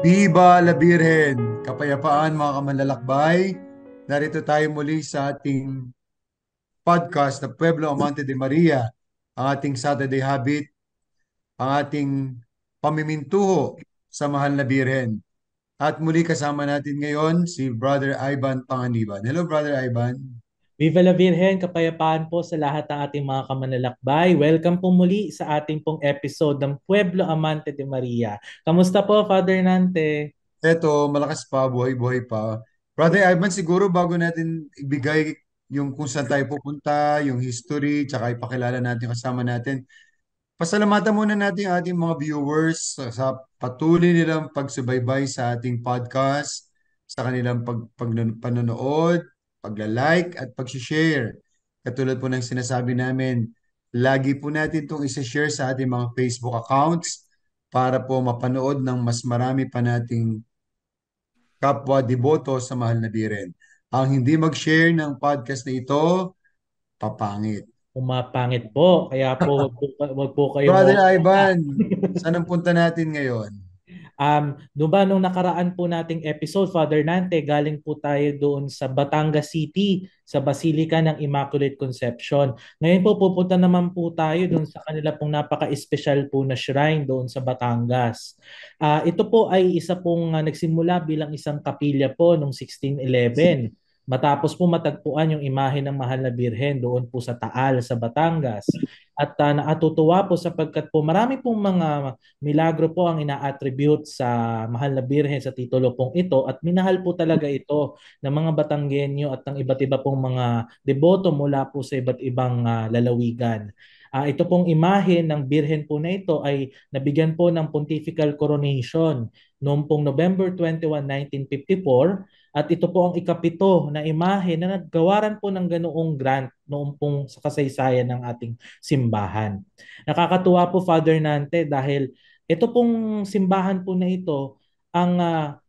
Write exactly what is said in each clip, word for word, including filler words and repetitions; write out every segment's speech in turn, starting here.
Viva la Virgen! Kapayapaan mga kamanlalakbay. Narito tayo muli sa ating podcast na Pueblo Amante de Maria, ang ating Saturday Habit, ang ating pamimintuho sa Mahal na Birhen. At muli kasama natin ngayon si Brother Ivan Panganiban. Hello, Brother Ivan. Viva la Virgen, kapayapaan po sa lahat ng ating mga kamanlalakbay. Welcome po muli sa ating pong episode ng Pueblo Amante de Maria. Kamusta po, Father Nante? Eto, malakas pa, buhay-buhay pa. Brother Ivan, siguro bago natin ibigay yung kung saan tayo pupunta, yung history, tsaka ipakilala natin kasama natin. Pasalamatan muna natin ang ating mga viewers sa, sa patuloy nilang pagsubaybay sa ating podcast, sa kanilang pag, pag, panonood, pagla-like at pag-share. Katulad po ng sinasabi namin, lagi po natin itong isa-share sa ating mga Facebook accounts para po mapanood ng mas marami pa nating kapwa deboto sa mahal na Biren. Ang hindi mag-share ng podcast na ito, papangit. Umapangit po, kaya po wag po, wag po kayong Brother mawawala. Ivan, saan ang punta natin ngayon? Um, doon ba nung nakaraan po nating episode, Father Nante, galing po tayo doon sa Batangas City, sa Basilica ng Immaculate Conception. Ngayon po pupunta naman po tayo doon sa kanila pong napaka-espesyal po na shrine doon sa Batangas. Ah, ito po ay isa pong ah, nagsimula bilang isang kapilya po noong sixteen eleven. Matapos po matagpuan yung imahe ng Mahal na Birhen doon po sa Taal, sa Batangas. At uh, nakatutuwa po sapagkat po marami pong mga milagro po ang ina-attribute sa Mahal na Birhen sa titulo pong ito at minahal po talaga ito ng mga Batanggenyo at ng iba't iba pong mga deboto mula po sa iba't ibang ah, lalawigan. Ah, ito pong imahe ng Birhen po na ito ay nabigyan po ng pontifical coronation noong pong November twenty-first, nineteen fifty-four at ito po ang ikapito na imahe na naggawaran po ng ganoong grant noong pong sa kasaysayan ng ating simbahan. Nakakatuwa po, Father Nante, dahil ito pong simbahan po na ito ang ah,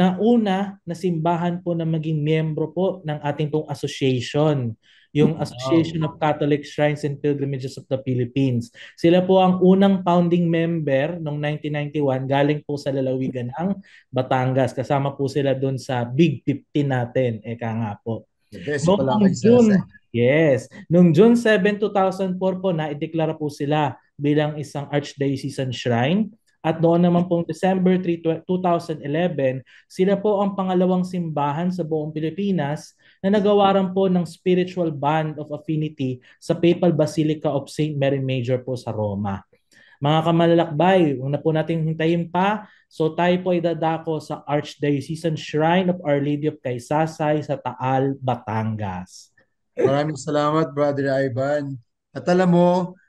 nauna na simbahan po na maging miyembro po ng ating pong association, yung Wow. Association of Catholic Shrines and Pilgrimages of the Philippines. Sila po ang unang founding member noong nineteen ninety-one galing po sa lalawigan ng Batangas. Kasama po sila doon sa Big fifteen natin. Eka nga po. The best Noong pala pong kay June, Sasay. yes, noong June seventh, two thousand four po na ideklara po sila bilang isang archdiocesan shrine. At noon naman pong December third, two thousand eleven, sila po ang pangalawang simbahan sa buong Pilipinas na nagawaran po ng spiritual bond of affinity sa Papal Basilica of Saint Mary Major po sa Roma. Mga kamalalakbay, huwag na po natin hintayin pa. So tayo po ay dadako sa Archdiocesan Shrine of Our Lady of Kaysasay sa Taal, Batangas. Maraming salamat, Brother Ivan. At alam mo,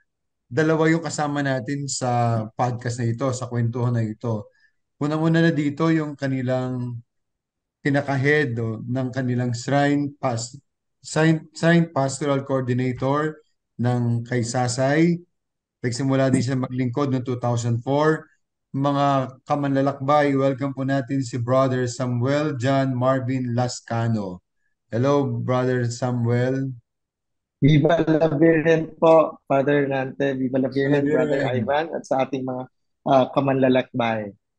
dalawa yung kasama natin sa podcast na ito, sa kwentuhan na ito. Unang-una na dito yung kanilang pinaka-head o, ng kanilang shrine, pas, shrine, shrine pastoral coordinator ng Kaysasay. Nagsimula din siya maglingkod noong two thousand four. Mga kamanlalakbay, welcome po natin si Brother Samuel John Marvin Lascano. Hello, Brother Samuel. Viva la Virgen po, Father Nante. Viva la Virgen, Brother Salabirin. Ivan, at sa ating mga ah, kamanlalakbay.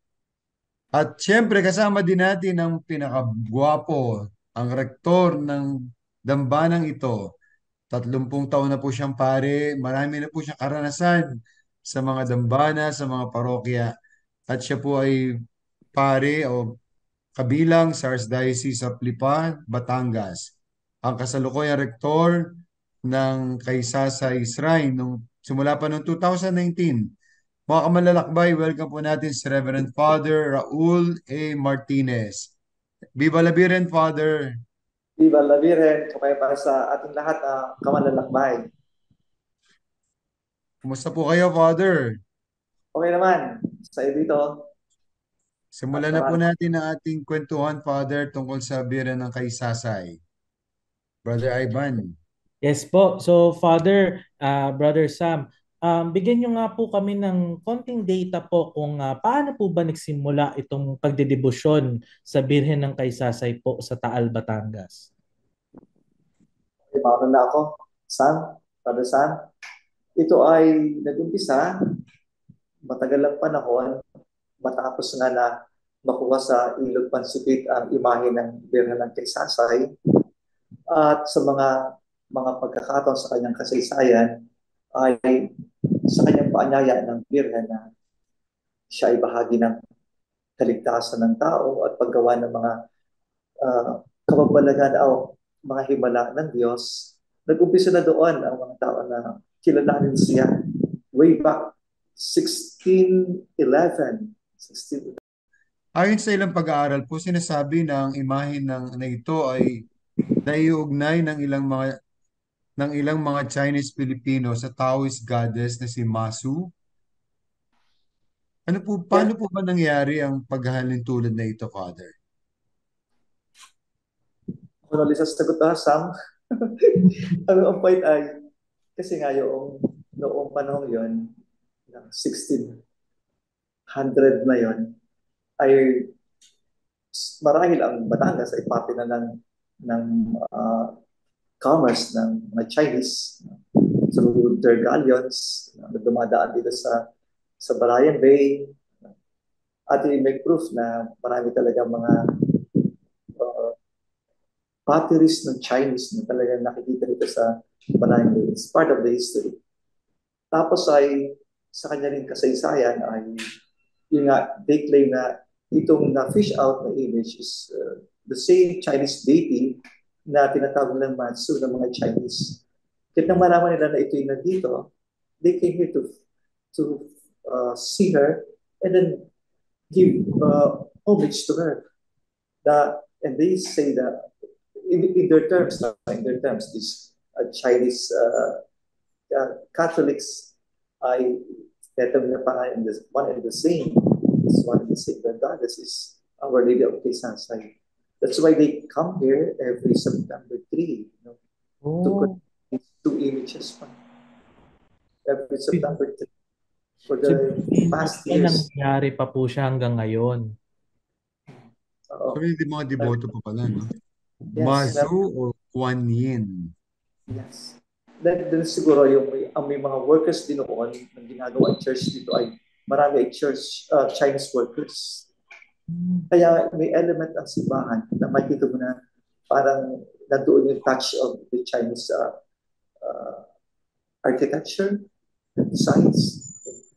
At siyempre, kasama din natin ang pinakagwapo, ang rektor ng dambanang ito. Tatlumpung taon na po siyang pare. Marami na po siyang karanasan sa mga dambana, sa mga parokya. At siya po ay pare o kabilang sa Archdiocese of Lipa, Batangas. Ang kasalukuyang rektor ng Kaysasay Shrine nung simula pa noong two thousand nineteen. Mga kamalalakbay, welcome po natin si Reverend Father Raul A. Martinez. Viva la Virgen, Father. Viva la Virgen, kapaya para sa ating lahat na kamanlalakbay. Kumusta po kayo, Father? Okay naman, sa iyo dito. At Simulan na po marami. natin ang ating kwentuhan, Father, tungkol sa Birhen ng Kaysasay. Brother Ivan. Yes po. So Father, uh, Brother Sam, um, bigyan nyo nga po kami ng konting data po kung uh, paano po ba nagsimula itong pagdedebosyon sa Birhen ng Kaysasay po sa Taal, Batangas. Okay, mauna na ako. Sam, Brother Sam. Ito ay nag-umpisa, matagal lang panahon, matapos nga na makuha sa Ilog Pansipit ang imahe ng Birhen ng Kaysasay at sa mga mga pagkakataon sa kanyang kasaysayan ay sa kanyang paanyaya ng Birhen na siya ay bahagi ng kaligtasan ng tao at paggawa ng mga uh, kababalagan o mga himala ng Diyos. Nag-umpisa na doon ang mga tao na kilalanin siya way back sixteen eleven. sixteen Ayon sa ilang pag-aaral po, sinasabi na ang imahe ng na ito ay naiugnay ng ilang mga ng ilang mga Chinese Filipino sa Taoist goddess na si Masu. Ano po, Yeah. paano po ba nangyari ang paghahalin tulad na ito, Father? Kung ulit sa sagot na, Sam, ang ang point ay, kasi nga yung noong panahon yon ng sixteen hundred na yon ay marahil ang Batangas ay pati na ng, ng uh, commerce ng mga Chinese through their galleons na dumadaan dito sa sa Balayan Bay. At i-make proof na marami talaga mga uh, potteries ng Chinese na talagang nakikita dito sa Balayan Bay. It's part of the history. Tapos ay sa kanya rin kasaysayan ay yung nga, they claim na itong na-fish out na image is uh, the same Chinese deity na tinatawag ng Mansu ng mga Chinese. Kaya nang malaman nila na ito yung nandito, they came here to to uh, see her and then give uh, homage to her. That, and they say that in, in their terms, in their terms, these uh, Chinese uh, uh, Catholics ay tetong na pa in the, one and the same. It's one and the same. The goddess is Our Lady of Quezasay. That's why they come here every September third, you know, to Oh, connect these two images pa. Every September third for so the past may years. nangyari pa po siya hanggang ngayon. Oo. So, may di- mga deboto pa pala, no? Yes, Mazu o Kuan Yin? yes. Then, then siguro yung may, ang may mga workers din noon ng ginagawa church dito ay marami ay church uh, Chinese workers. Kaya may element ang simbahan na makikita mo na parang nandoon yung touch of the Chinese uh, uh, architecture, designs.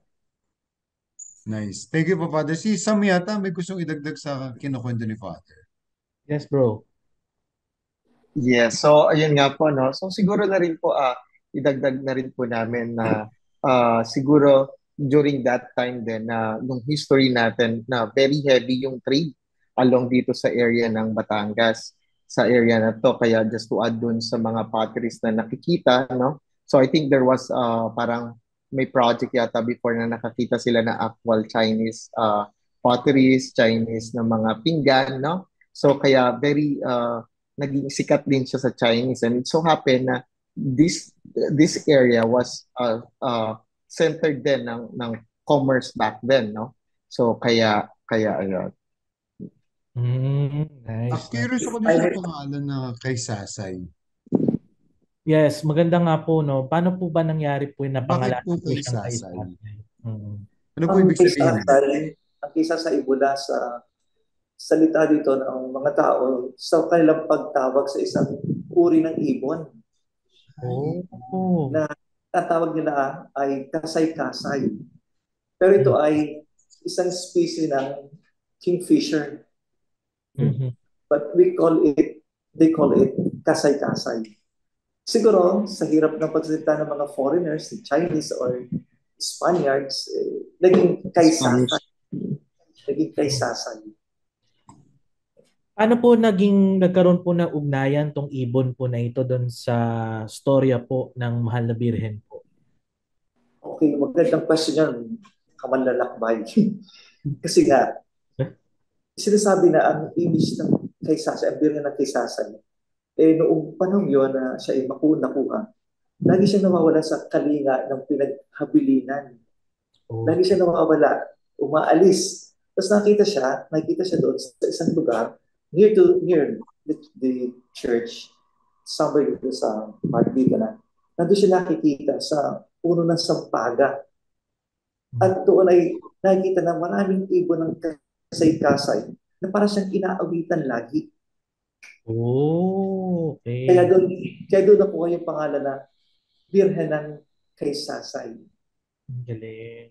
Nice. Thank you po, Father. Si Sam yata may gustong idagdag sa kinukwento ni Father. Yes, bro. Yes, so ayun nga po, no? So siguro na rin po, ah, idagdag na rin po namin na ah, siguro during that time din na nung history natin na very heavy yung trade along dito sa area ng Batangas, sa area na to. Kaya just to add dun sa mga potteries na nakikita, no? So I think there was ah, parang may project yata before na nakakita sila na actual Chinese ah, potteries, Chinese na mga pinggan, no? So kaya very ah, naging sikat din siya sa Chinese, and it so happened na this this area was uh, uh, centered din ng ng commerce back then, no? So kaya kaya ayun. Mm, Ah, nice, nice. curious ako dun sa pangalan na Kaysasay. Yes, maganda nga po, no? Paano po ba nangyari po yung Bakit napangalanan po po siyang Kaysasay? Kaysasay? Mm. Ano po Ang ibig sabihin? kisasay, ang kisasay mula sa salita dito ng mga tao sa kanilang pagtawag sa isang uri ng ibon Oh. na tatawag nila ay kasay-kasay. Pero ito ay isang species ng kingfisher. Mhm. But we call it, they call it kasay-kasay. Siguro, sa hirap ng pagsalita ng mga foreigners, Chinese or Spaniards, eh, naging kaysasay. Naging kaysasay. Ano po naging nagkaroon po ng ugnayan tong ibon po na ito doon sa storya po ng Mahal na Birhen po? Okay, magandang question yan. Kamanlalakbay. Kasi nga, sinasabi na ang image ng kaysasay, ang birhen ng kaysasay, eh noong panahon yun na siya ay maku nakuha, lagi siyang nawawala sa kalinga ng pinaghabilinan. Oh. Lagi siya nawawala, umaalis. Tapos nakita siya, nakita siya doon sa isang lugar, near to near the, the church, somewhere dito sa Martita na, nandun siya nakikita sa puno ng sampaga. At doon ay nakikita na maraming ibon ng Saint Kasay na para siyang inaawitan lagi. Oh, Kaya okay. doon, kaya doon nakuha yung pangalan na Birhen ng Kaysasay. Ang galing.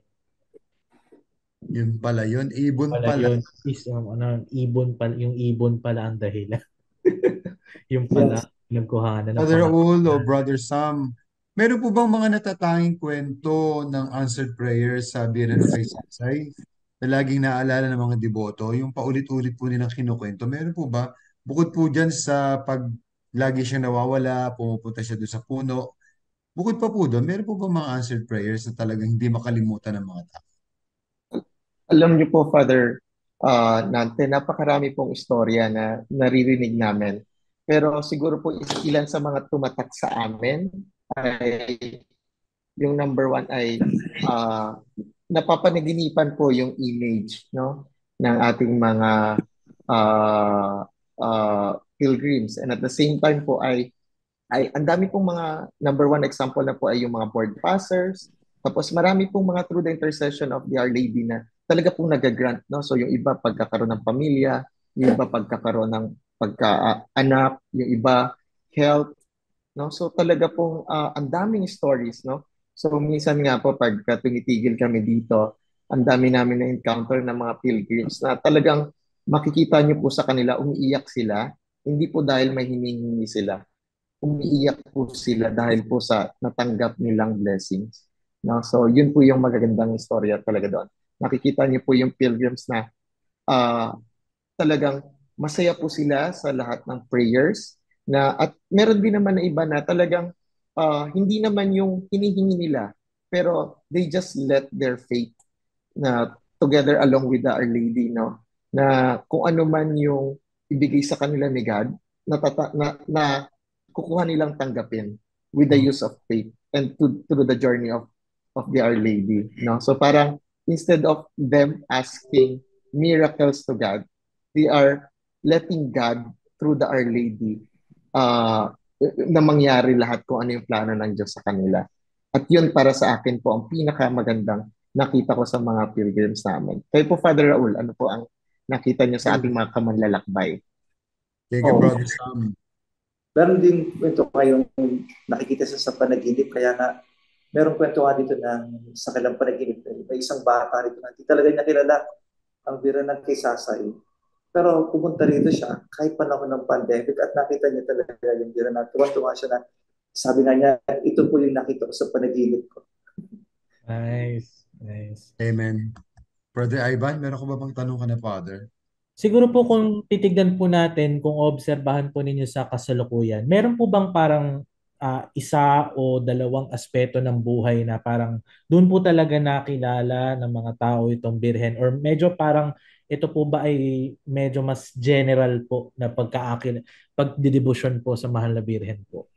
Yun pala yun. Ibon Pala pala. yun. Is, um, ano, ibon pala, yung ibon pala ang dahilan. Yung pala, Yes. nagkuhanan ng Brother Raul o pangalan. Brother Sam, meron po bang mga natatanging kwento ng answered prayers sa Biyaya ng kay Saysay na laging naalala ng mga deboto? Yung paulit-ulit po nilang kinukwento. Meron po ba? Bukod po dyan sa pag lagi siyang nawawala, pumupunta siya doon sa puno. Bukod pa po doon, meron po ba mga answered prayers na talagang hindi makalimutan ng mga tao? Alam niyo po, Father uh, Nante, napakarami pong istorya na naririnig namin. Pero siguro po is- ilan sa mga tumatak sa amin ay yung number one ay uh, napapanaginipan po yung image, no, ng ating mga uh, uh, pilgrims. And at the same time po ay ay ang dami pong mga number one example na po ay yung mga board passers. Tapos marami pong mga through the intercession of the Our Lady na talaga pong nagagrant, no? So yung iba pagkakaroon ng pamilya, yung iba pagkakaroon ng pagkaanak, yung iba health, no? So talaga pong ah, ang daming stories, no? So minsan nga po pag tumitigil kami dito, ang dami namin na encounter ng mga pilgrims na talagang makikita niyo po sa kanila umiiyak sila, hindi po dahil may hinihingi sila, umiiyak po sila dahil po sa natanggap nilang blessings. No? So, yun po yung magagandang istorya talaga doon. Nakikita niyo po yung pilgrims na ah, talagang masaya po sila sa lahat ng prayers na at meron din naman na iba na talagang ah, hindi naman yung hinihingi nila pero they just let their faith na together along with the Our Lady, no, na kung ano man yung ibigay sa kanila ni God na, tata- na, na kukuha nilang tanggapin with the Oh, use of faith and to, through the journey of of the Our Lady, no. So parang instead of them asking miracles to God, they are letting God through the Our Lady uh, na mangyari lahat kung ano yung plano ng Diyos sa kanila. At yun para sa akin po ang pinakamagandang nakita ko sa mga pilgrims namin. Kayo po, Father Raul, ano po ang nakita niyo sa ating mga kamanlalakbay? Thank you, Oh, Brother Sam. meron din kwento kayong nakikita sa sa panaginip. Kaya nga, meron kwento nga dito ng sa kailang panaginip. May isang bata rito na hindi talaga niya kilala ang bira ng Kaysasay. Pero pumunta rito siya kahit panahon ng pandemic at nakita niya talaga yung bira na tuwa-tuwa siya na sabi nga niya, ito po yung nakita ko sa panaginip ko. nice. Nice. Amen. Brother Ivan, meron ko ba bang tanong ka na, Father? Siguro po kung titignan po natin, kung obserbahan po ninyo sa kasalukuyan, meron po bang parang ah, isa o dalawang aspeto ng buhay na parang doon po talaga nakilala ng mga tao itong birhen? Or medyo parang ito po ba ay medyo mas general po na pagkaakil, pagdidibusyon po sa mahal na birhen po?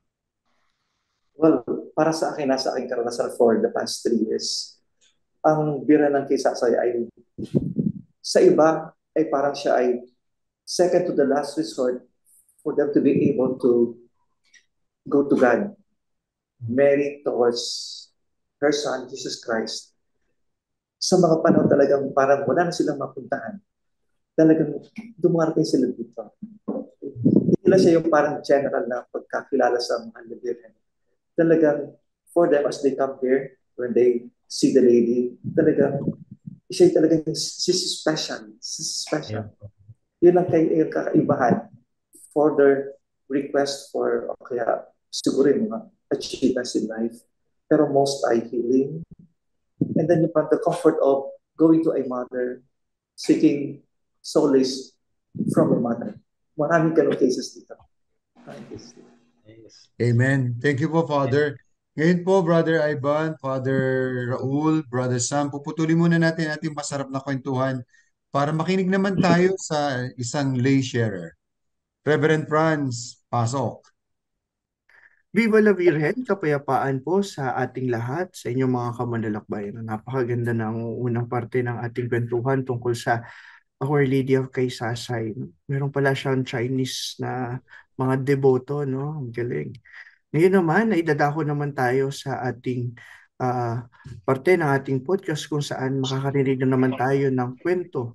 Well, para sa akin, nasa aking karanasan for the past three years, ang bira ng Kaysasay ay sa iba ay parang siya ay second to the last resort for them to be able to go to God. Mary towards her son, Jesus Christ. Sa mga panahon talagang parang wala na silang mapuntahan. Talagang dumarating sila dito. Hindi lang siya yung parang general na pagkakilala sa mga Virgen. Talagang for them as they come here, when they see the lady, talagang siya talagang she's special. She's special. Ayun po. Yun ang kay, yung kakaibahan for their request for o kaya siguro yung mga achievements in life. Pero most ay healing. And then you find the comfort of going to a mother, seeking solace from a mother. Maraming ganong cases dito. Maraming cases dito. Nice. Amen. Thank you po, Father. Ngayon po, Brother Ivan, Father Raul, Brother Sam, puputulin muna natin ating masarap na kwentuhan para makinig naman tayo sa isang lay sharer. Reverend Franz, pasok. Viva la Virgen, kapayapaan po sa ating lahat, sa inyong mga kamanlalakbayan. Napakaganda ng unang parte ng ating kwentuhan tungkol sa Our Lady of Kaysasay. Meron pala siyang Chinese na mga deboto, no? Ang galing. Ngayon naman, naidadako naman tayo sa ating ah, parte ng ating podcast kung saan makakarinig na naman tayo ng kwento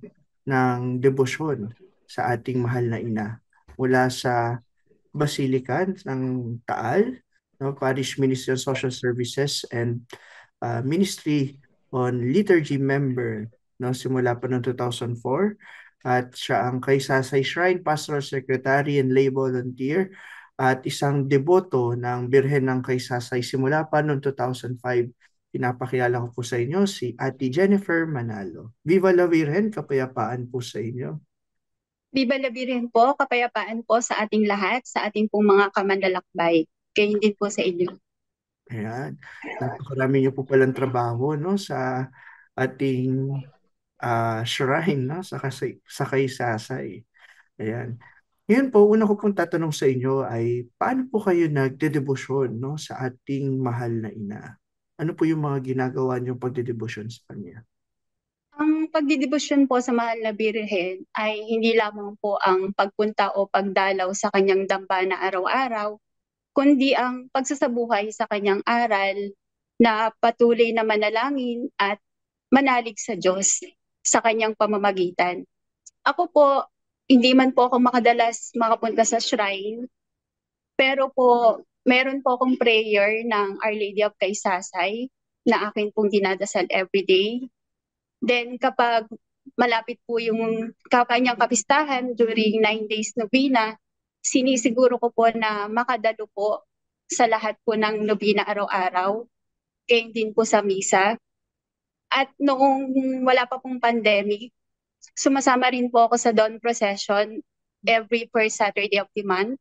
ng debosyon sa ating mahal na ina mula sa Basilica ng Taal, no, Parish Ministry of Social Services and uh, Ministry on Liturgy member, no, simula pa noong two thousand four, at siya ang Kaysasay Shrine Pastoral Secretary and Lay Volunteer at isang deboto ng Birhen ng Kaysasay simula pa noong two thousand five. Pinapakilala ko po sa inyo si Ate Jennifer Manalo. Viva la Virgen, kapayapaan po sa inyo. Viva la Virgen po, kapayapaan po sa ating lahat, sa ating pong mga kamanlalakbay. Gayon din po sa inyo. Ayan. Napakarami niyo po palang trabaho, no, sa ating uh, shrine, no, sa, kasay, sa Kaysasay. Ayan. Ngayon po, una ko pong tatanong sa inyo ay paano po kayo nagdedebosyon, no, sa ating mahal na ina? Ano po yung mga ginagawa niyong pagdedebosyon sa kanya? Ang pagdidebosyon po sa mahal na Birhen ay hindi lamang po ang pagpunta o pagdalaw sa kanyang dambana araw-araw, kundi ang pagsasabuhay sa kanyang aral na patuloy na manalangin at manalig sa Diyos sa kanyang pamamagitan. Ako po, hindi man po ako makadalas makapunta sa shrine, pero po meron po akong prayer ng Our Lady of Kaysasay na akin pong dinadasal everyday. Then kapag malapit po yung kanyang kapistahan during nine days novena, sinisiguro ko po na makadalo po sa lahat po ng novena araw-araw, kaya din po sa misa. At noong wala pa pong pandemic, sumasama rin po ako sa dawn procession every first Saturday of the month,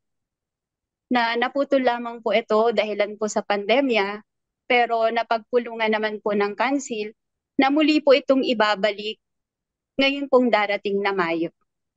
na naputol lamang po ito dahilan po sa pandemya, pero napagpulungan naman po ng council na muli po itong ibabalik ngayon pong darating na Mayo.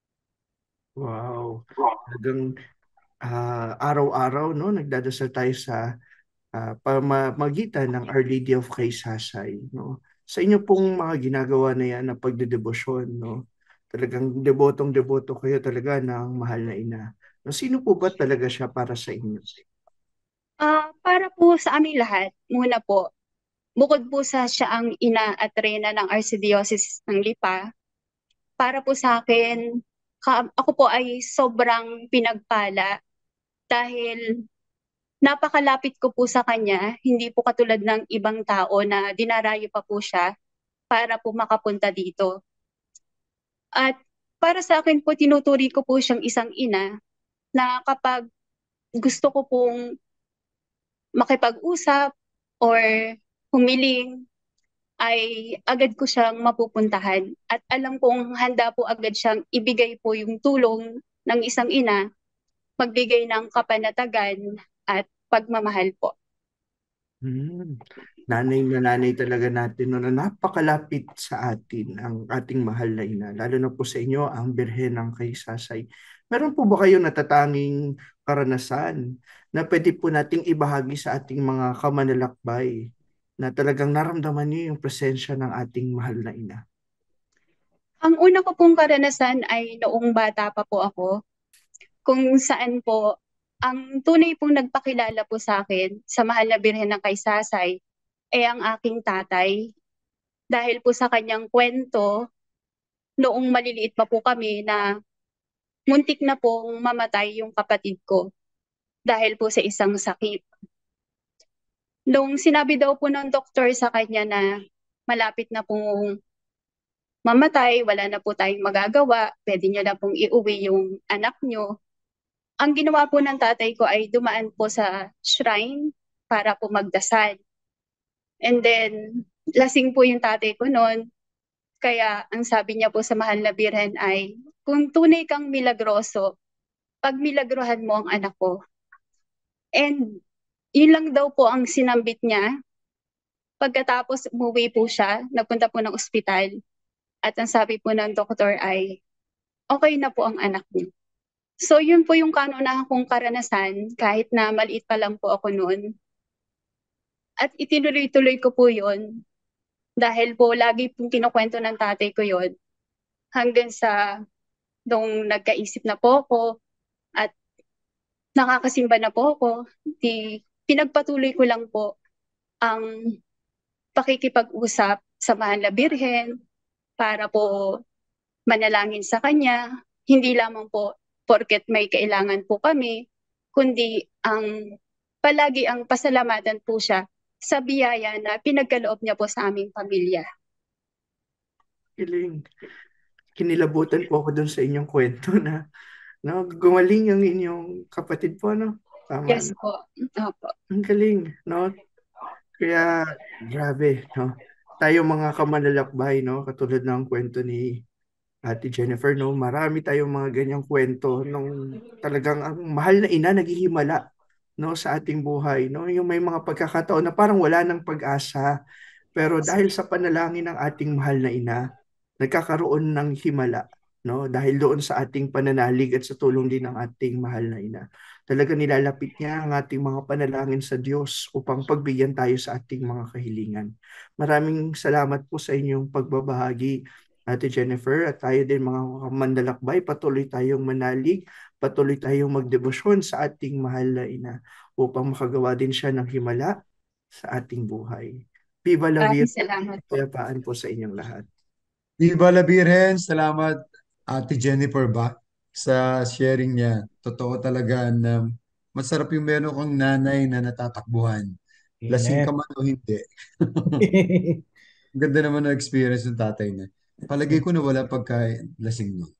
Wow. Talagang uh, araw-araw, no, nagdadasal tayo sa uh, pamamagitan ng Our Lady of Kaysasay, no. Sa inyo pong mga ginagawa na yan na pagdedebosyon, no, talagang debotong-deboto kayo talaga ng mahal na ina. No, sino po ba talaga siya para sa inyo? Uh, para po sa aming lahat, muna po, bukod po sa siya ang ina at reyna ng Archdiocese ng Lipa, para po sa akin, ka, ako po ay sobrang pinagpala dahil napakalapit ko po sa kanya, hindi po katulad ng ibang tao na dinarayo pa po siya para po makapunta dito. At para sa akin po, tinuturi ko po siyang isang ina na kapag gusto ko pong makipag-usap or humiling, ay agad ko siyang mapupuntahan. At alam kong handa po agad siyang ibigay po yung tulong ng isang ina, magbigay ng kapanatagan at pagmamahal po. Hmm. Nanay na nanay talaga natin, no, na napakalapit sa atin ang ating mahal na ina, lalo na po sa inyo ang Birhen ng Kaysasay. Meron po ba kayong natatanging karanasan na pwede po nating ibahagi sa ating mga kamanlalakbay na talagang naramdaman niyo yung presensya ng ating mahal na ina? Ang una ko pong karanasan ay noong bata pa po ako, kung saan po ang tunay pong nagpakilala po sa akin sa mahal na Birhen ng Kaysasay ay ang aking tatay. Dahil po sa kanyang kwento, noong maliliit pa po kami na muntik na pong mamatay yung kapatid ko dahil po sa isang sakit. Nung sinabi daw po ng doktor sa kanya na malapit na pong mamatay, wala na po tayong magagawa, pwede niyo na pong iuwi yung anak niyo. Ang ginawa po ng tatay ko ay dumaan po sa shrine para po magdasal. And then, lasing po yung tatay ko noon. Kaya ang sabi niya po sa mahal na Birhen ay, kung tunay kang milagroso, pagmilagrohan mo ang anak ko. And yun lang daw po ang sinambit niya. Pagkatapos umuwi po siya, nagpunta po ng ospital. At ang sabi po ng doktor ay, okay na po ang anak niyo. So yun po yung kanunahan kong karanasan kahit na maliit pa lang po ako noon. At itinuloy-tuloy ko po yun dahil po lagi pong kinukwento ng tatay ko yun hanggang sa nung nagkaisip na po ako at nakakasimba na po ako, di, pinagpatuloy ko lang po ang pakikipag-usap sa mahal na Birhen para po manalangin sa Kanya, hindi lamang po porket may kailangan po kami, kundi ang palagi ang pasalamatan po siya sa biyaya na pinagkaloob niya po sa aming pamilya. Kiling. Kinilabutan po ako dun sa inyong kwento na no, gumaling ang inyong kapatid po, no? Tama, Yes no? po. Opo. Ang galing, no? Kaya, grabe, no? Tayo mga kamanlalakbay, no? Katulad ng kwento ni Ate Jennifer, no? Marami tayong mga ganyang kwento nung talagang ang mahal na ina naghihimala, no? Sa ating buhay, no? Yung may mga pagkakataon na parang wala ng pag-asa, pero dahil sa panalangin ng ating mahal na ina, nagkakaroon ng himala, no? Dahil doon sa ating pananalig at sa tulong din ng ating mahal na ina. Talaga nilalapit niya ang ating mga panalangin sa Diyos upang pagbigyan tayo sa ating mga kahilingan. Maraming salamat po sa inyong pagbabahagi, Ate Jennifer, at tayo din mga mandalakbay, patuloy tayong manalig, patuloy tayong magdebosyon sa ating mahal na ina upang makagawa din siya ng himala sa ating buhay. Viva la Maraming Virgen, salamat po. kapayapaan po sa inyong lahat. Viva la Virgen! Salamat, Ate Jennifer ba, sa sharing niya. Totoo talaga na masarap yung meron kang nanay na natatakbuhan. Lasing ka Amen. man o hindi. Ang ganda naman ng experience ng tatay niya. Palagay ko na wala pagka lasing mo.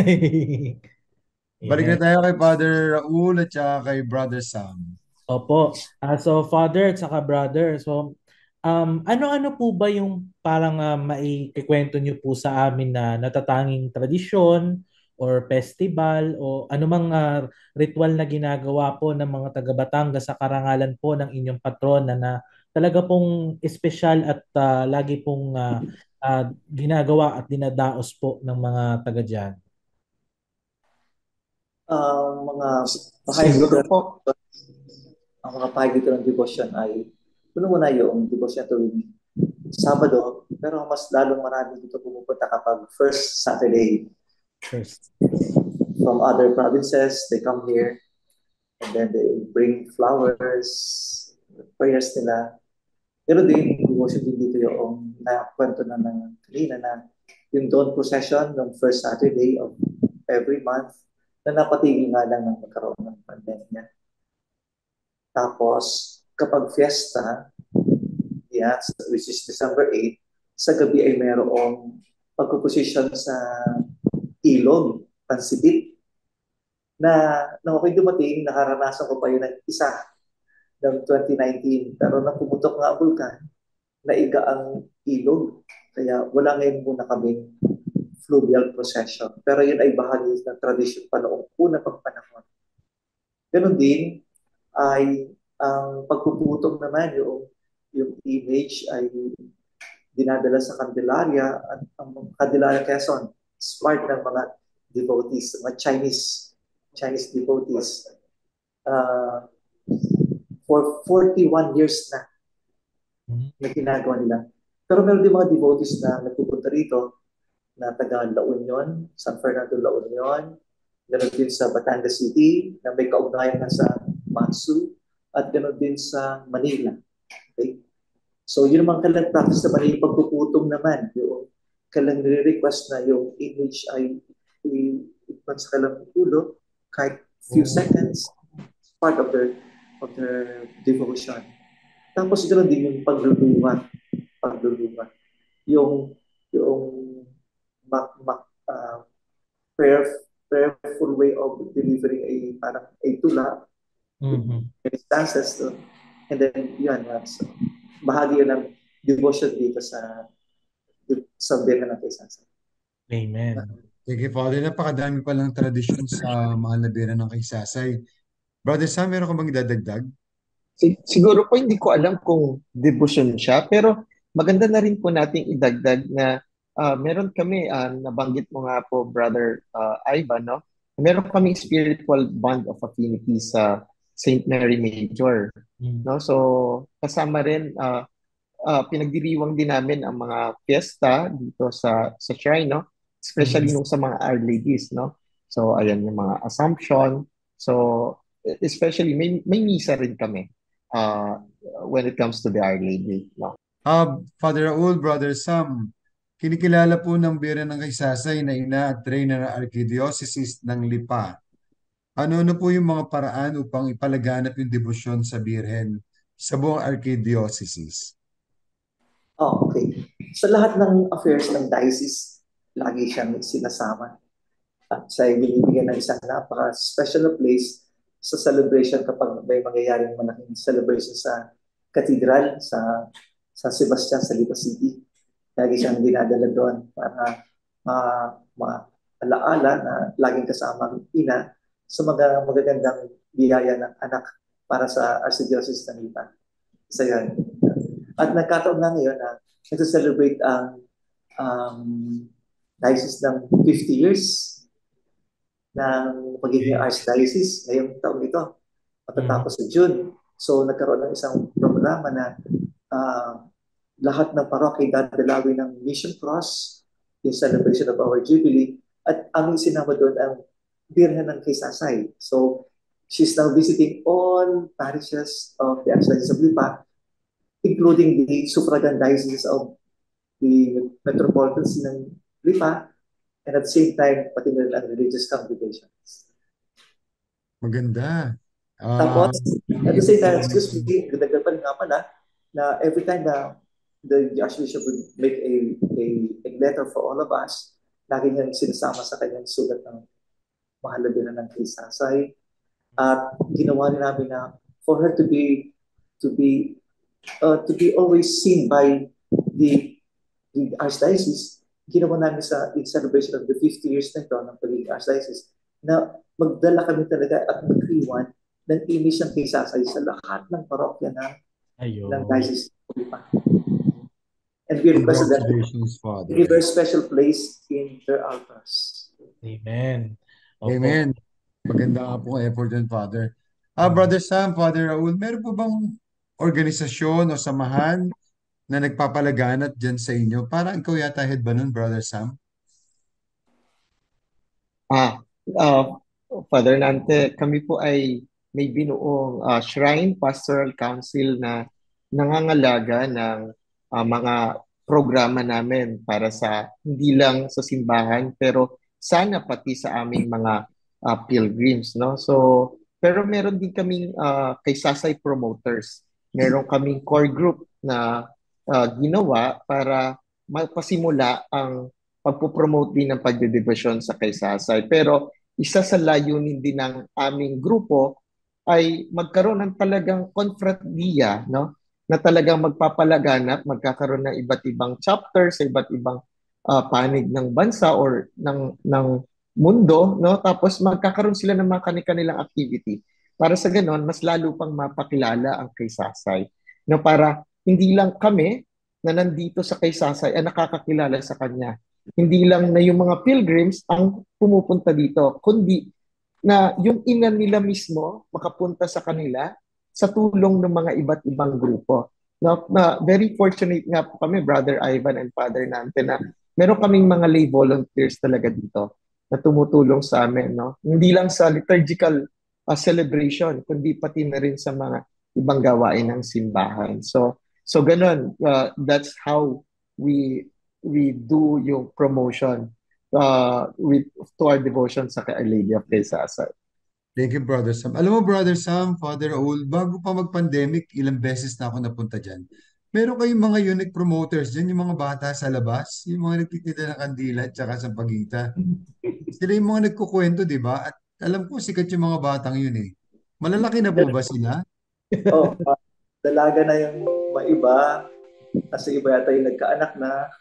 Balik na Yes. tayo kay Father Raul at saka kay Brother Sam. Opo. Ah, so father at saka brother. So um ano-ano po ba yung parang uh, maikikwento niyo po sa amin na natatanging tradisyon or festival o anumang uh, ritual na ginagawa po ng mga taga Batangas sa karangalan po ng inyong patrona na talaga pong espesyal at uh, lagi pong uh, uh, ginagawa at dinadaos po ng mga taga diyan. Ang mga pahayag Siguro dito, po, ang mga pahayag dito ng devotion ay puno muna yung devotion tuwing Sabado, pero mas lalong marami dito pumupunta kapag first Saturday First. from other provinces. They come here and then they bring flowers, prayers nila. Pero din, devotion din dito yung nakwento na ng kanina na yung dawn procession ng first Saturday of every month na napatigil nga lang ng magkaroon ng pandemya. Tapos, kapag fiesta, yeah, which is December eighth, sa gabi ay mayroong pagpuposition sa ilog, pansibit, na nung ako'y dumating, nakaranasan ko pa yun ng isa ng twenty nineteen. Pero nang pumutok nga ang bulkan, naiga ang ilog. Kaya wala ngayon muna kaming fluvial procession. Pero yun ay bahagi ng tradisyon pa noong una pang panahon. Ganon din ay ang pagpuputong naman yung yung image ay dinadala sa Candelaria at ang Candelaria Quezon, smart ng mga devotees, mga Chinese Chinese devotees. Uh, for forty-one years na na ginagawa nila. Pero meron din mga devotees na nagpupunta rito na taga La Union, San Fernando La Union, ganoon din sa Batangas City na may kaugnayan na sa Matsu at ganoon din sa Manila. Okay? So yun naman kalang practice naman yung pagpuputong naman. Yung kalang nire-request na yung image ay ipan sa kalang ulo kahit few seconds, part of their of their devotion. Tapos ganoon din yung pagluluwa, pagluluwa. Yung yung mak, mak, uh, prayer, prayerful way of delivering a parang a tula, Mm-hmm. stanzas to, and then yun, uh, so, bahagi yun ng devotion dito sa sa Birhen ng Kaisasa. Amen. Thank you, Father. Napakadami palang tradisyon sa mahal na Birhen ng Kaysasay. Brother Sam, meron ka bang idadagdag? sig- siguro po hindi ko alam kung devotion siya, pero maganda na rin po nating idagdag na ah, meron kami, ah, nabanggit mo nga po, Brother ah, Ivan, no? Meron kaming spiritual bond of affinity sa Saint Mary Major. Mm. No? So, kasama rin, ah, ah, pinagdiriwang din namin ang mga fiesta dito sa sa shrine, no? Especially Mm. nung sa mga Our Ladies, no? So, ayan yung mga Assumption. So, especially may may misa rin kami uh, when it comes to the Our Lady, no? Ah, Father Raul, Brother Sam, kinikilala po ng Birhen ng Kaysasay na ina at reyna ng Archdiocese ng Lipa. Ano-ano po yung mga paraan upang ipalaganap yung debosyon sa Birhen sa buong Archdiocese? Oh, okay. Sa lahat ng affairs ng diocese, lagi siyang sinasama. At siya ay binibigyan ng isang napaka-special na place sa celebration kapag may mangyayaring malaking celebration sa cathedral, sa San Sebastian, sa Lipa City. Lagi siyang dinadala doon para uh, maalaala na laging kasama ang ina sa mga magagandang biyaya ng anak para sa Archdiocese ng Lipa. Isa yan. At nagkataon na ngayon na nag-celebrate ang um, diocese ng fifty years ng pagiging archdiocese ngayong taon ito, matatapos sa June. So nagkaroon ng isang programa na uh, lahat ng parokya dadalawin ng Mission Cross, yung celebration of our Jubilee, at aming sinama doon ang Birhen ng Kaysasay. So she's now visiting all parishes of the Archdiocese of Lipa, including the suffragan dioceses of the metropolitan see ng Lipa, and at the same time, pati na rin ang religious congregations. Maganda. Uh, Tapos, at the same time, excuse me, gandagdag pa rin nga pala, na every time na the, the Archbishop would make a, a, a letter for all of us, lagi niyang sinasama sa kanyang sulat ng mahalaga na ng Kaysasay. At ginawa rin namin na for her to be to be uh, to be always seen by the the Archdiocese, ginawa namin sa in celebration of the fifty years na ito ng pagiging Archdiocese, na magdala kami talaga at mag-iwan ng image ng Kaysasay sa lahat ng parokya ng, ng Diocese. And we request that we give her special place in their altars. Amen. Okay. Amen. Maganda nga po ang effort din, Father. Ah, Brother Sam, Father Raul, meron po bang organisasyon o samahan na nagpapalaganap dyan sa inyo? Parang ikaw yata head ba nun, Brother Sam? Ah, uh, Father Nante, kami po ay may binuong uh, Shrine Pastoral Council na nangangalaga ng uh, mga programa namin para sa hindi lang sa simbahan pero sana pati sa aming mga uh, pilgrims, no? So pero meron din kaming uh, Kaysasay promoters. Meron kaming core group na uh, ginawa para mapasimula ang pagpo-promote din ng pagdedebosyon sa Kaysasay. Pero isa sa layunin din ng aming grupo ay magkaroon ng talagang konfraternidad, no? Na talagang magpapalaganap, magkakaroon ng iba't ibang chapter sa iba't ibang uh, panig ng bansa or ng ng mundo, no? Tapos magkakaroon sila ng mga kanilang activity para sa ganon mas lalo pang mapakilala ang Kaysasay, no? Para hindi lang kami na nandito sa Kaysasay ay nakakakilala sa kanya. Hindi lang na yung mga pilgrims ang pumupunta dito, kundi na yung ina nila mismo makapunta sa kanila sa tulong ng mga iba't ibang grupo. Na, na very fortunate nga po kami, Brother Ivan and Father Nante, na meron kaming mga lay volunteers talaga dito na tumutulong sa amin. No? Hindi lang sa liturgical uh, celebration, kundi pati na rin sa mga ibang gawain ng simbahan. So, so ganun, uh, that's how we we do yung promotion uh, with, to our devotion sa Our Lady of Kaysasay. Thank you, Brother Sam. Alam mo, Brother Sam, Father Raul, bago pa mag-pandemic, ilang beses na ako napunta dyan. Meron kayong mga unique promoters dyan, yung mga bata sa labas, yung mga nagtitinda ng kandila at saka sa pagita. Sila yung mga nagkukwento, di ba? At alam ko, sikat yung mga batang yun eh. Malalaki na po ba sila? Oh, uh, dalaga na yung maiba, kasi iba yata yung nagkaanak na.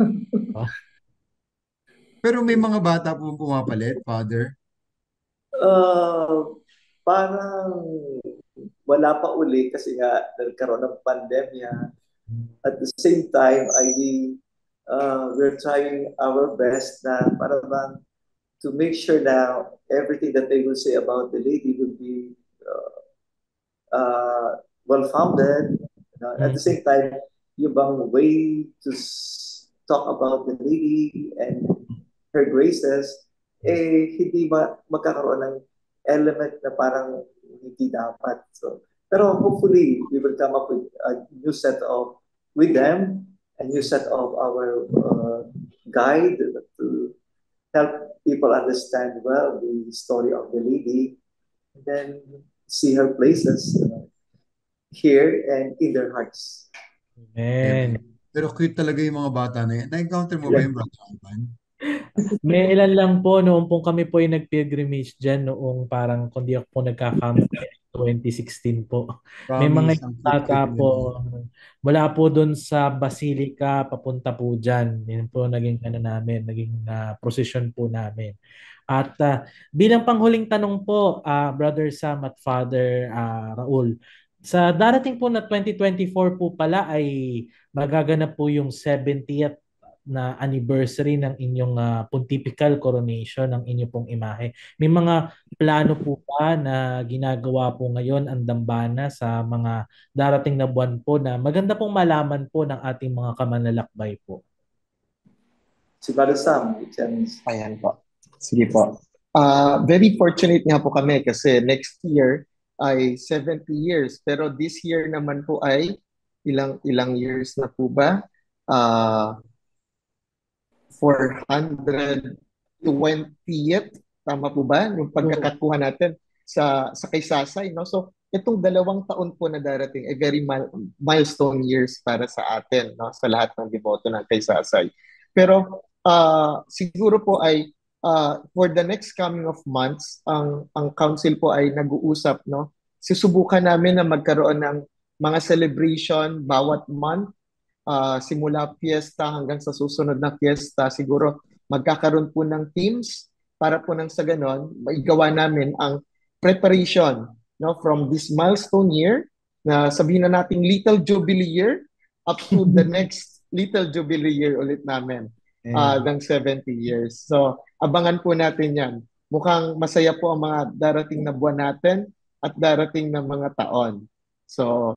Pero may mga bata po pumapalit, Father? Uh, parang wala pa uli kasi nga nagkaroon ng pandemya. At the same time, I uh, we're trying our best na para bang to make sure na everything that they will say about the lady will be uh, uh, well-founded. Uh, at the same time, yung bang way to talk about the lady and her graces, eh, hindi ba magkakaroon ng element na parang hindi dapat. So, pero hopefully, we will come up with a new set of, with them, a new set of our uh, guide, to help people understand well the story of the lady, and then see her places, you know, here and in their hearts. Amen. Amen. Pero cute talaga yung mga bata na yan. Na-encounter mo ba Yeah. yung Brother Ivan? May ilan lang po noong po kami po yung nag-pilgrimage dyan noong parang kung di ako po nagkakamali twenty sixteen po. May mga Promise, ang bata cute-cute nila. po mula po doon sa Basilica papunta po dyan. Yan po naging ano namin, naging uh, procession po namin. At uh, bilang panghuling tanong po, uh, Brother Sam at Father uh, Raul, sa darating po na twenty twenty-four po pala ay magaganap po yung seventieth na anniversary ng inyong uh, pontifical coronation ng inyong pong imahe. May mga plano po ba na ginagawa po ngayon ang dambana sa mga darating na buwan po na maganda pong malaman po ng ating mga kamanlalakbay po? Si Brother Sam, you can... Ayan po. Sige po. Uh, very fortunate nga po kami kasi next year ay seventy years. Pero this year naman po ay ilang ilang years na po ba? Uh, four hundred twentieth, tama po ba? Yung pagkakakuha natin sa sa Kaysasay, no? So, itong dalawang taon po na darating ay very mil- milestone years para sa atin, no? Sa lahat ng deboto ng Kaysasay. Pero uh, siguro po ay uh, for the next coming of months, ang ang council po ay nag-uusap, no? Susubukan namin na magkaroon ng mga celebration bawat month, uh, simula fiesta hanggang sa susunod na fiesta. Siguro magkakaroon po ng teams para po nang sa ganon, maigawa namin ang preparation, no, from this milestone year na sabihin na nating little jubilee year up to the next little jubilee year ulit namin uh, ng seventy years. So abangan po natin yan. Mukhang masaya po ang mga darating na buwan natin at darating na mga taon. So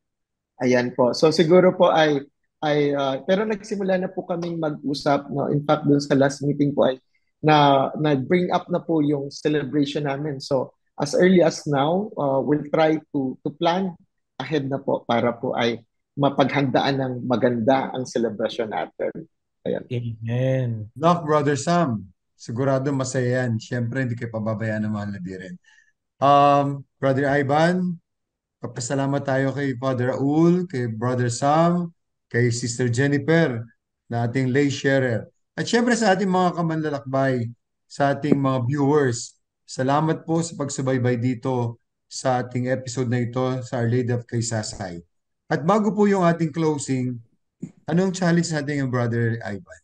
ayan po. So siguro po ay ay uh, pero nagsimula na po kaming mag-usap, no. In fact, dun sa last meeting po ay na na bring up na po yung celebration namin. So as early as now, uh, we'll try to to plan ahead na po para po ay mapaghandaan ng maganda ang celebration natin. Ayan. Amen. Look, Brother Sam, sigurado masaya yan. Siyempre, hindi kayo pababayaan ng mahal na birin. Um, Brother Ivan, papasalamat tayo kay Father Raul, kay Brother Sam, kay Sister Jennifer, na ating lay sharer. At syempre sa ating mga kamanlalakbay, sa ating mga viewers, salamat po sa pagsubaybay dito sa ating episode na ito sa Our Lady of Kaysasay. At bago po yung ating closing, anong challenge natin yung Brother Ivan?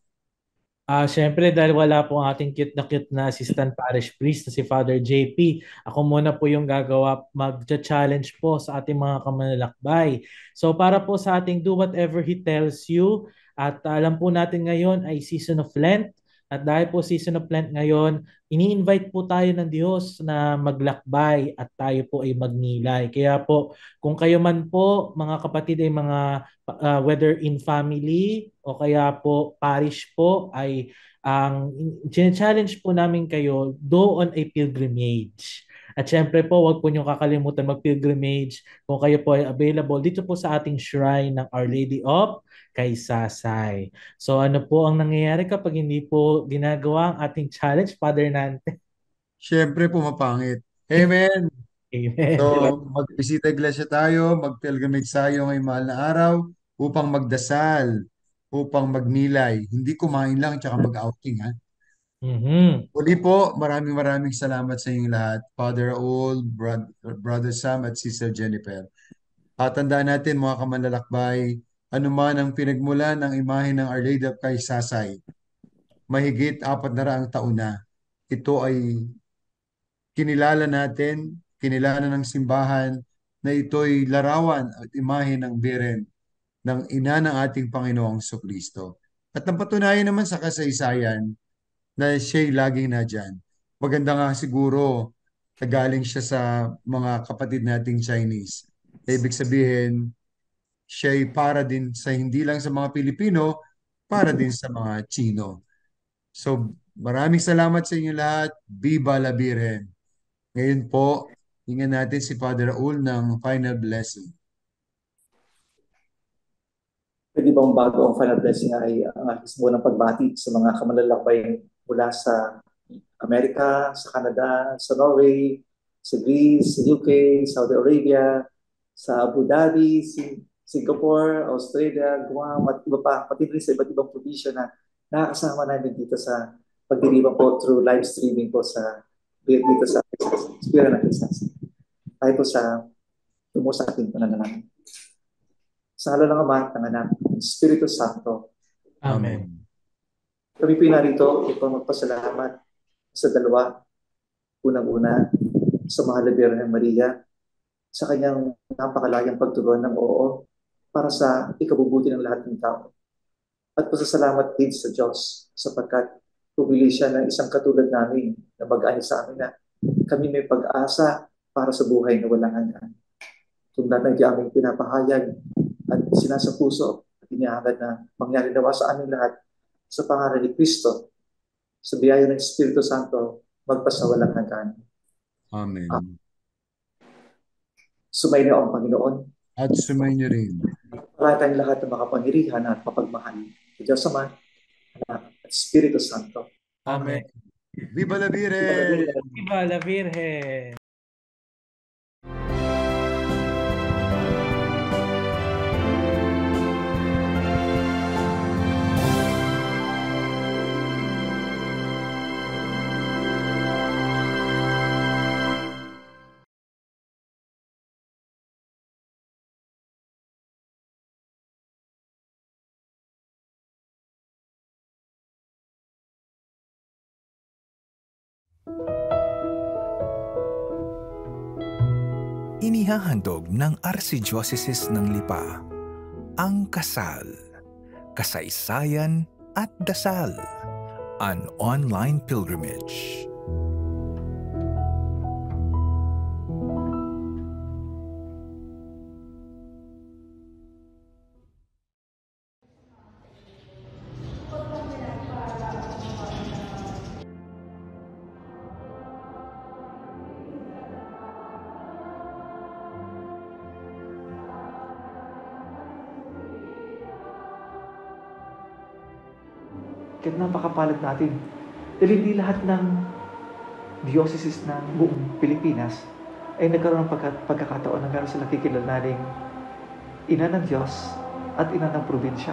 Ah, syempre dahil wala po ang ating cute na cute na assistant parish priest na si Father J P, ako muna po yung gagawa, mag-challenge po sa ating mga kamanlalakbay. So para po sa ating do whatever he tells you, at alam po natin ngayon ay season of Lent, at dahil po season of Lent ngayon, ini-invite po tayo ng Diyos na maglakbay at tayo po ay magnilay. Kaya po, kung kayo man po, mga kapatid ay mga uh, whether in family o kaya po parish po ay ang challenge po namin kayo do on a pilgrimage. At syempre po, wag po niyong kakalimutan mag-pilgrimage kung kayo po ay available dito po sa ating shrine ng Our Lady of Kaysasay. So ano po ang nangyayari kapag hindi po ginagawa ang ating challenge, Father Nante? Siyempre, pumapangit. Amen! Amen. So, magbisita iglesia tayo, mag-pilgrimage tayo ngayong mahal na araw upang magdasal, upang magnilay. Hindi kumain lang tsaka mag-outing, ha? Mm-hmm. Uli po, maraming maraming salamat sa inyong lahat. Father Raul, Brad, Brother Sam at Sister Jennifer. At tandaan natin mga kamanlalakbay, anuman ang pinagmulan ng imahe ng Our Lady of Kaysasay, mahigit apat na raang taon na, ito ay kinilala natin, kinilala ng simbahan na ito'y larawan at imahe ng Birhen ng ina ng ating Panginoong Kristo. At napatunayan naman sa kasaysayan na siya'y laging nadyan. Maganda nga siguro na galing siya sa mga kapatid nating Chinese. Ibig sabihin, siya'y para din sa hindi lang sa mga Pilipino, para din sa mga Chino. So, maraming salamat sa inyo lahat. Viva la Birhen! Ngayon po, hingan natin si Father Raul ng final blessing. Pwede Pwede bang bago ang final blessing ay ang aking munang pagbati sa mga kamalalakbay mula sa Amerika, sa Canada, sa Norway, sa Greece, sa U K, Saudi Arabia, sa Abu Dhabi, Sing- Singapore, Australia, Guam, at iba pa, pati rin sa iba't ibang probinsya na nakakasama namin dito sa pagdiriwang po through live streaming po sa dito sa Espira ng Texas. Tayo po sa tumo sa ating pananalangin. Sa hala ng Ama, ng Anak, ng Espiritu Santo. Amen. Kami po narito upang magpasalamat sa dalawa. Unang-una, sa mahal na Birhen Maria, sa kanyang napakalayang pagtugon ng oo para sa ikabubuti ng lahat ng tao. At pasasalamat din sa Diyos sapagkat pumili siya ng isang katulad namin na mag-ani sa amin na kami may pag-asa para sa buhay na walang hanggan. Tungkol natin ang aming pinapahayag at sinasapuso at inihangad na mangyari nawa sa aming lahat sa pangalan ni Kristo, sa biyaya ng Espiritu Santo, magpasawalang hanggan. Amen. Ah. Sumayin ang Panginoon. At sumayin niyo rin. Palatang lahat ng makapangyarihan at mapagmahal. Sa Diyos Ama, Anak, at Espiritu Santo. Amen. Viva la Virgen! Viva la Virgen! Inihahandog ng Archdiocese ng Lipa ang kasal, kasaysayan at dasal, an online pilgrimage. Kahit napakapalad natin. Dahil hindi lahat ng dioceses ng buong Pilipinas ay nagkaroon ng pagka- pagkakataon na meron silang kikilalaning ina ng Diyos at ina ng probinsya.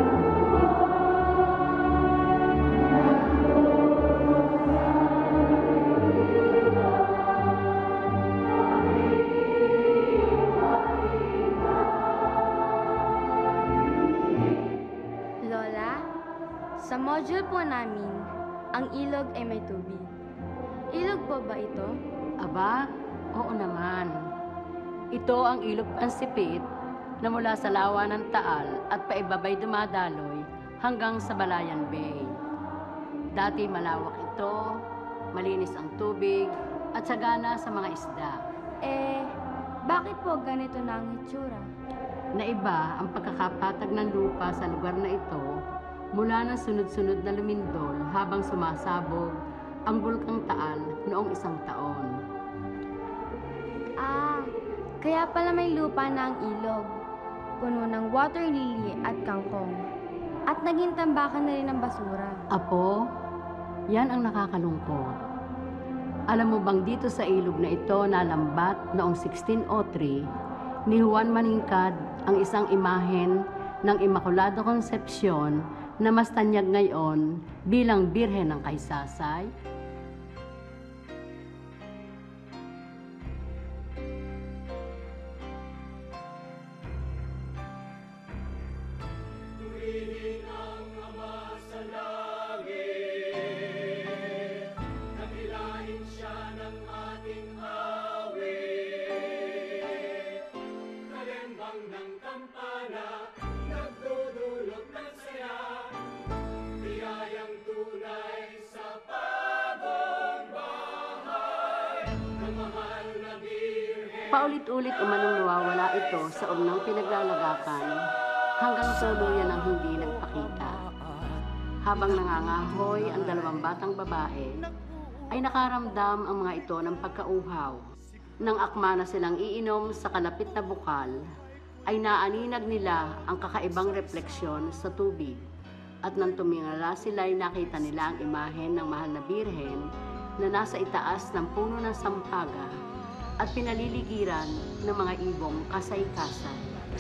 Lola, sa module po namin, ang ilog ay may tubig. Ilog po ba ito? Aba, oo naman. Ito ang ilog Pansipit na mula sa lawa ng Taal at paibabay dumadaloy hanggang sa Balayan Bay. Dati malawak ito, malinis ang tubig at sagana sa mga isda. Eh, bakit po ganito na ang itsura? Naiba ang pagkakapatag ng lupa sa lugar na ito mula ng sunod-sunod na lumindol habang sumasabog ang bulkang Taal noong isang taon. Ah, kaya pala may lupa na ang ilog. Puno ng water lily at kangkong. At naging tambakan na rin ng basura. Apo, yan ang nakakalungkot. Alam mo bang dito sa ilog na ito nalambat noong sixteen oh three ni Juan Maningkad ang isang imahen ng Immaculada Concepcion na mas tanyag ngayon bilang Birhen ng Kaysasay? Paulit-ulit umanong nawawala ito sa umnang pinaglalagakan hanggang tuluyan ang hindi nagpakita. Habang nangangahoy ang dalawang batang babae, ay nakaramdam ang mga ito ng pagkauhaw. Nang akma na silang iinom sa kalapit na bukal, ay naaninag nila ang kakaibang refleksyon sa tubig. At nang tumingala sila ay nakita nila ang imahen ng mahal na birhen na nasa itaas ng puno ng sampaga at pinaliligiran ng mga ibong kasay-kasay.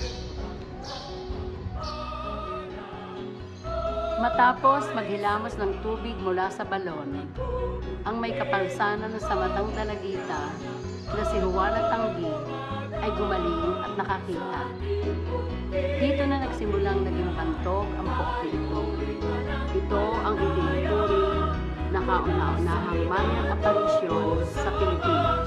Matapos maghilamos ng tubig mula sa balon, ang may kapansanan sa matang dalagita na si Juan at Tanggi ay gumaling at nakakita. Dito na nagsimulang naging bantog ang pokpi ito. Ito ang itinuturing na kauna-unahang Marian aparisyon sa Pilipinas.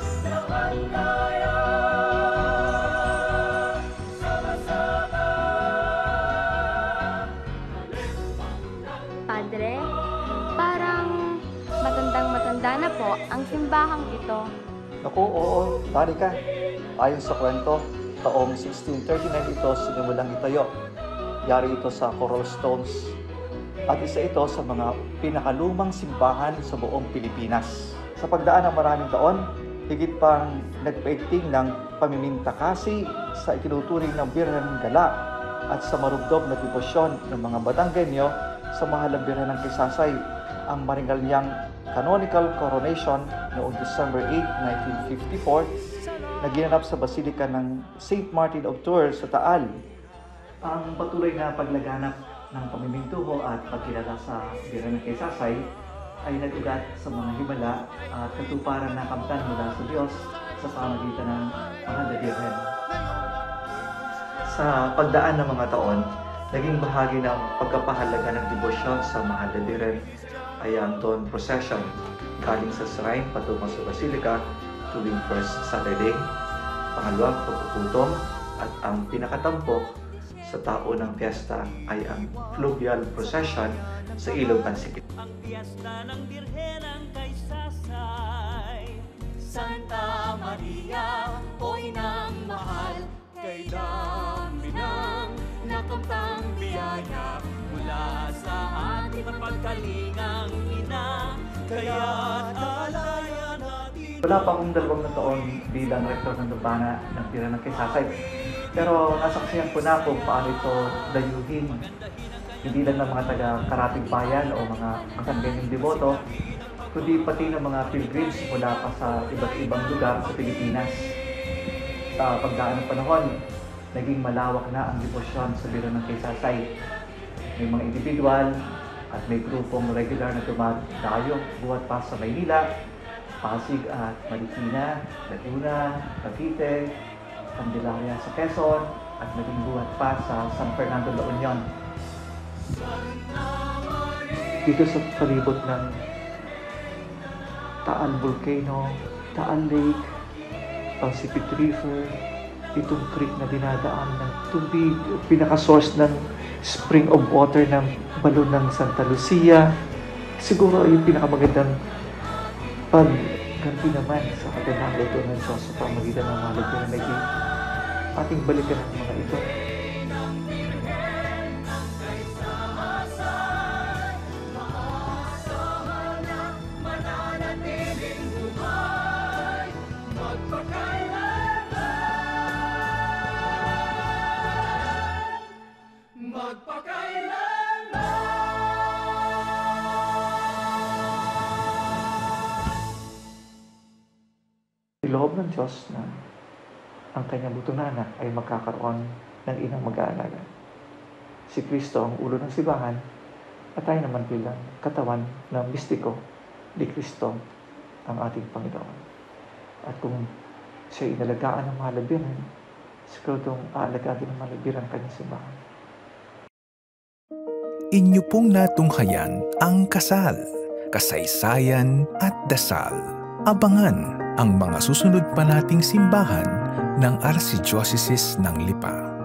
Padre, parang matandang-matanda na po ang simbahang ito. Naku, oo, tari ka. Ayon sa kwento, taong sixteen thirty-nine ito sinimulang itayo. Yari ito sa coral stones. At isa ito sa mga pinakalumang simbahan sa buong Pilipinas. Sa pagdaan ng maraming taon, higit pang nagpaigting ng pamimintakasi sa itinuturing ng Birhen Gala at sa marugdog na debosyon ng mga Batanggenyo sa mahal na Birhen ng Quezasay, ang maringal niyang canonical coronation noong December eighth, nineteen fifty-four na ginanap sa Basilica ng Saint Martin of Tours sa Taal. Ang patuloy na paglaganap ng pamimintuho at pagkilala sa Birhen ng Quezasay ay nag-ugat sa mga himala at katuparan na kamtan mula sa Diyos sa pamagitan ng mahal na Birhen. Sa pagdaan ng mga taon, naging bahagi ng pagkapahalaga ng debosyon sa mahal na Birhen ay ang dawn procession galing sa shrine patungo sa Basilica tuwing first Saturday, pangalawang pagpuputom at ang pinakatampok sa tao ng fiesta ay ang fluvial procession sa Ilog Pansikip. Ang fiesta ng Birhen ng Quezasay, Santa Maria, o inang mahal, kay dami ng nakamtang biyaya mula sa ating mapagkalingang ina, kaya't alaya natin. Wala pa akong dalawang na taon bilang rektor ng Lubana ng Birhen ng Quezasay. Pero nasaksihan ko na kung paano ito dayuhin. Hindi lang ng mga taga-Karapig Bayan o mga Batanggenyong deboto, kundi pati ng mga pilgrims mula pa sa iba't ibang lugar sa Pilipinas. Sa pagdaan ng panahon, naging malawak na ang debosyon sa Birhen ng Quezasay. May mga individual at may grupong regular na dumadayo buhat pa sa Maynila, Pasig at Marikina, Laguna, Cavite, Candelaria sa Quezon at naging buhat pa sa San Fernando, La Union. Dito sa palibot ng Taal Volcano, Taal Lake, Pacific River, itong creek na dinadaan ng tubig, pinaka-source ng spring of water ng balon ng Santa Lucia. Siguro ay yung pinakamagandang pagganti naman sa kagandang luto ng Diyos sa pamagitan ng mga lugar na naging ating balikan ng mga ito. Iloob ng Diyos na ang kanyang buto na anak ay magkakaroon ng inang mag-aalaga. Si Kristo ang ulo ng simbahan at tayo naman bilang katawan ng mistiko ni Kristo ang ating Panginoon. At kung siya inalagaan ng mahal na Birhen, siguradong aalagaan din ng mahal na Birhen ang kanyang simbahan. Inyo pong natunghayan ang kasal, kasaysayan at dasal. Abangan ang mga susunod pa nating simbahan ng Archdiocese ng Lipa.